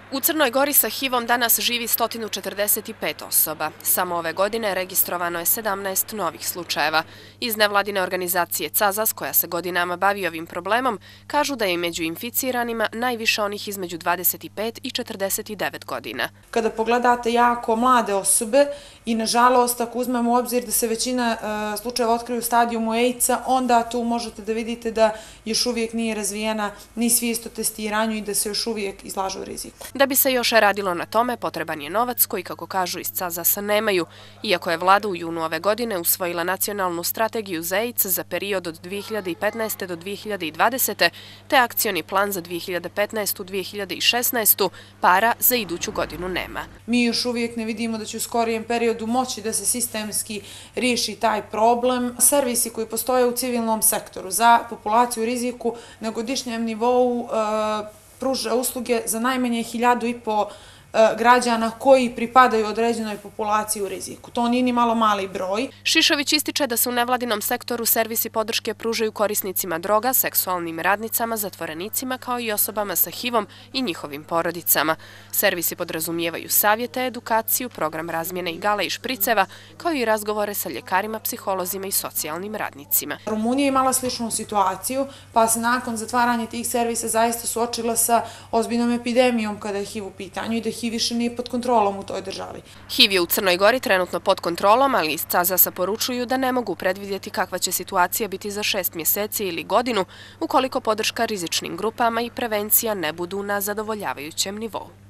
U Crnoj Gori sa HIV-om danas živi 145 osoba. Samo ove godine registrovano je 17 novih slučajeva. Iz nevladine organizacije CAZAS, koja se godinama bavi ovim problemom, kažu da je među inficiranima najviše onih između 25 i 49 godina. Kada pogledate jako mlade osobe i nažalost ako uzmemo u obzir da se većina slučajeva otkriju u stadijumu AIDS-a, onda tu možete da vidite da još uvijek nije razvijena ni svijest o testiranju i da se još uvijek izlažu riziku. Da bi se još radilo na tome, potreban je novac koji, kako kažu iz CAZAS-a, nemaju. Iako je vlada u junu ove godine usvojila nacionalnu strategiju za AIDS za period od 2015. do 2020. te akcioni plan za 2015-2016. para za iduću godinu nema. Mi još uvijek ne vidimo da će u skorijem periodu moći da se sistemski riješi taj problem. Servisi koji postoje u civilnom sektoru za populaciju u riziku na godišnjem nivou pruža usluge za najmanje 1.500 građana koji pripadaju određenoj populaciji u riziku. To nije ni malo mali broj. Šišović ističe da se u nevladinom sektoru servisi podrške pružaju korisnicima droga, seksualnim radnicama, zatvorenicima kao i osobama sa HIV-om i njihovim porodicama. Servisi podrazumijevaju savjete, edukaciju, program razmjene igala i špriceva, kao i razgovore sa ljekarima, psiholozima i socijalnim radnicima. Rumunija je imala sličnu situaciju, pa se nakon zatvaranja tih servisa zaista suočila sa ozbiljnom epidemijom kada je HIV u pitanju i da HIV više nije pod kontrolom u toj državi. HIV je u Crnoj Gori trenutno pod kontrolom, ali iz CAZAS-a poručuju da ne mogu predvidjeti kakva će situacija biti za 6 mjeseci ili godinu ukoliko podrška rizičnim grupama i prevencija ne budu na zadovoljavajućem nivou.